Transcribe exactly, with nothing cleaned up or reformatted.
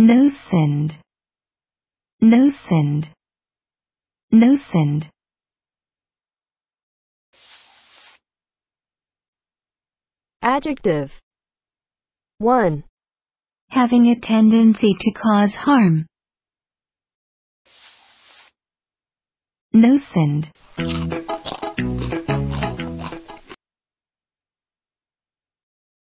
Nocent. Nocent. Nocent. Adjective. one. Having a tendency to cause harm. Nocent.